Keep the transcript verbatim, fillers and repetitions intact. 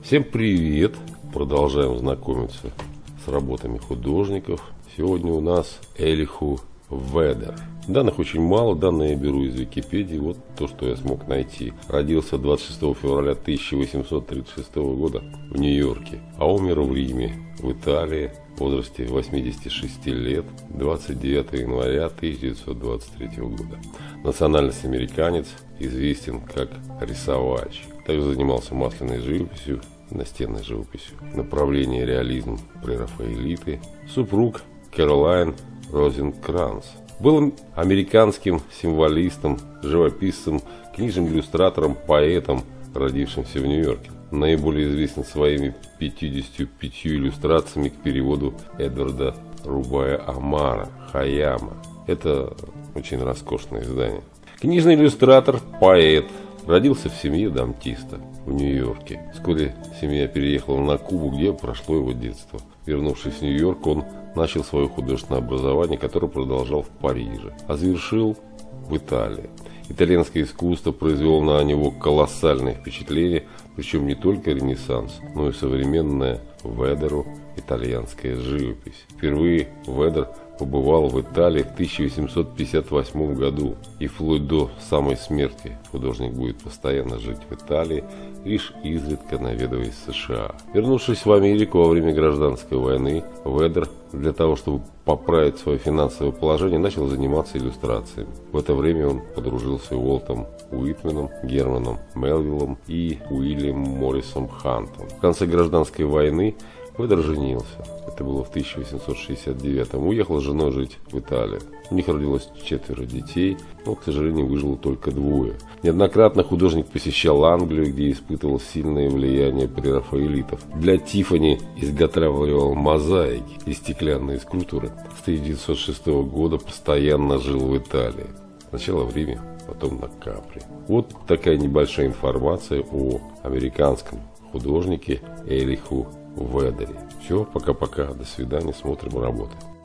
Всем привет! Продолжаем знакомиться с работами художников. Сегодня у нас Элиху Ведер. Данных очень мало, данные я беру из Википедии. Вот то, что я смог найти. Родился двадцать шестого февраля тысяча восемьсот тридцать шестого года в Нью-Йорке, а умер в Риме, в Италии, в возрасте восьмидесяти шести лет, двадцать девятого января тысяча девятьсот двадцать третьего года. Национальность американец, известен как рисовальщик. Также занимался масляной живописью, настенной живописью. Направление реализм, прерафаэлиты. Супруг Кэролайн Розенкранц. Был американским символистом, живописцем, книжным иллюстратором, поэтом, родившимся в Нью-Йорке. Наиболее известен своими пятьюдесятью пятью иллюстрациями к переводу Эдварда Рубая Амара «Хаяма». Это очень роскошное издание. Книжный иллюстратор, поэт. Родился в семье дантиста в Нью-Йорке. Вскоре семья переехала на Кубу, где прошло его детство. Вернувшись в Нью-Йорк, он начал свое художественное образование, которое продолжал в Париже, а завершил в Италии. Итальянское искусство произвело на него колоссальное впечатление, причем не только Ренессанс, но и современная Ведеру итальянская живопись. Впервые Ведер побывал в Италии в тысяча восемьсот пятьдесят восьмом году, и вплоть до самой смерти художник будет постоянно жить в Италии, лишь изредка наведываясь в США. Вернувшись в Америку во время гражданской войны, Ведер для того, чтобы поправить свое финансовое положение, начал заниматься иллюстрациями. В это время он подружился с Уолтом Уитменом, Германом Мелвиллом и Уильямом Моррисом Хантом. В конце гражданской войны Ведер женился. Это было в тысяча восемьсот шестьдесят девятом. Уехал с женой жить в Италию. У них родилось четверо детей, но, к сожалению, выжило только двое. Неоднократно художник посещал Англию, где испытывал сильное влияние прерафаэлитов. Для Тиффани изготавливал мозаики и стеклянные скульптуры. С тысяча девятьсот шестого года постоянно жил в Италии. Сначала в Риме, потом на Капри. Вот такая небольшая информация о американском художнике Элиху Ведере. Все, пока-пока, до свидания, смотрим работы.